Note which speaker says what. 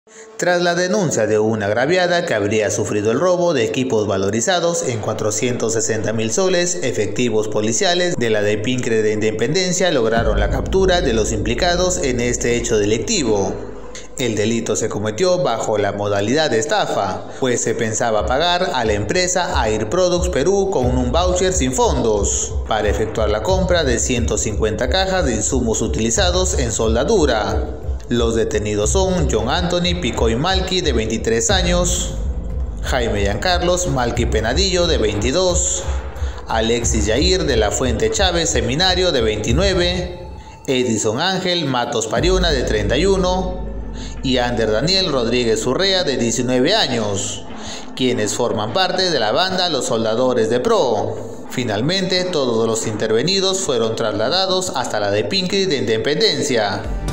Speaker 1: Tras la denuncia de una agraviada que habría sufrido el robo de equipos valorizados en 460.000 soles, efectivos policiales de la DEPINCRE de Independencia lograron la captura de los implicados en este hecho delictivo. El delito se cometió bajo la modalidad de estafa, pues se pensaba pagar a la empresa Air Products Perú con un voucher sin fondos para efectuar la compra de 150 cajas de insumos utilizados en soldadura. Los detenidos son John Anthony Picoy Malqui, de 23 años, Jaime Giancarlos Malqui Penadillo, de 22, Alexis Yair de la Fuente Chávez Seminario, de 29, Edison Ángel Matos Pariona, de 31, y Ander Daniel Rodríguez Urrea, de 19 años, quienes forman parte de la banda Los Soldadores de Pro. Finalmente, todos los intervenidos fueron trasladados hasta la DEPINCRE de Independencia.